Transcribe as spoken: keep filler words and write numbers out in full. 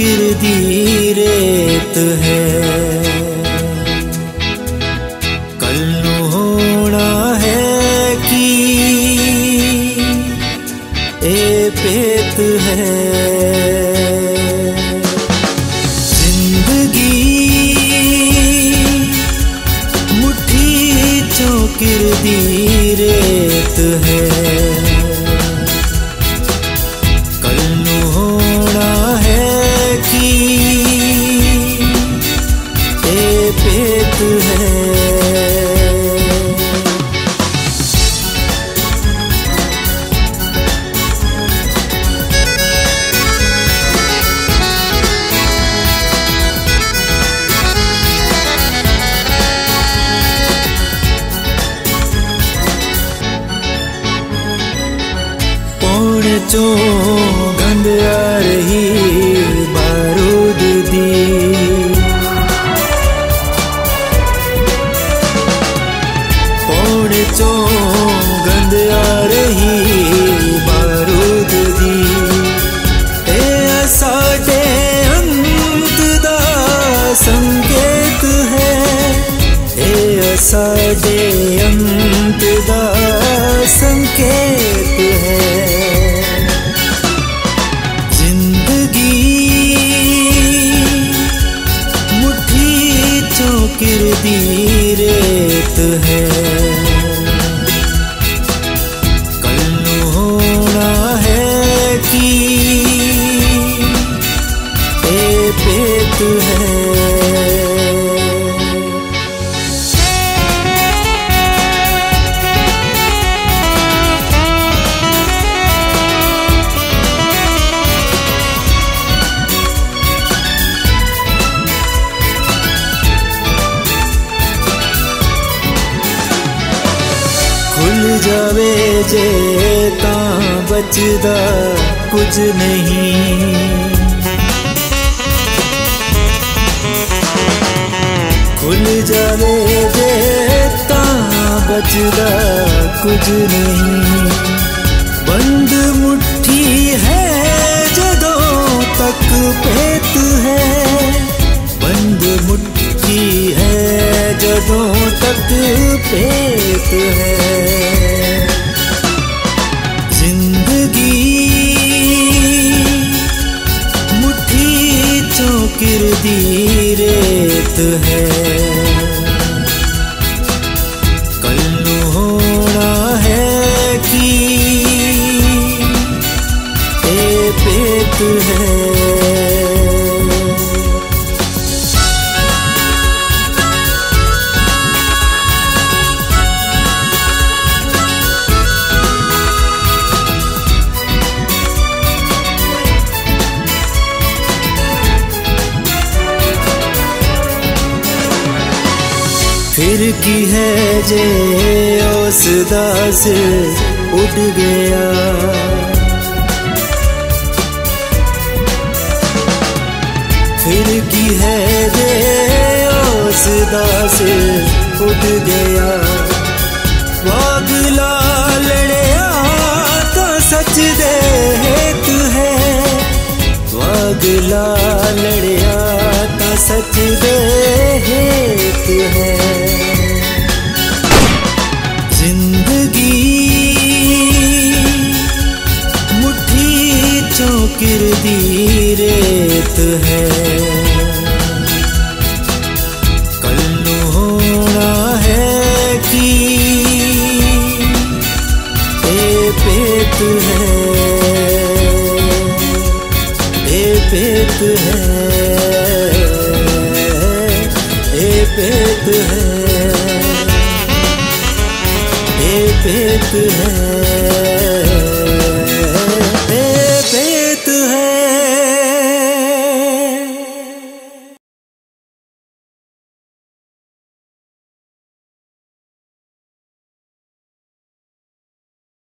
चौकिरदी रेत है। कल नू होना है कि ए पेत है। जिंदगी मुट्ठी चौकिरदी रेत है। कल नू होना है कि ए पेत है। चो गंध आ रही बारूद दी। पौने चो गंध आ रही बारूद दी। ए साडे अंत दा संकेत है। ए साडे अंत दा संकेत है। चौकिरदी रेत है। कल नू होना है कि ए पेत है। खुल जावे जे तां बचदा कुछ नहीं। खुल जावे जे तां बचदा कुछ नहीं। बंद मुट्ठी है जदों तक पेत है। बंद मुट्ठी है जदों तक पेत है। जिंदगी मुट्ठी चौकिरदी रेत है। कल नू होना है कि ए पेत है। फिर की है जे उस दास उड़ गया। फिर की है जे उस दास उड़ गया। वागला लड़िया तो सच दे हेत है। वागला लड़िया तो सच दे हेत है। जिंदगी मुट्ठी चौकिरदी रेत है। कल नू होना है कि ए पेत है। ए पेत है। ए पेत है। ए पेत है।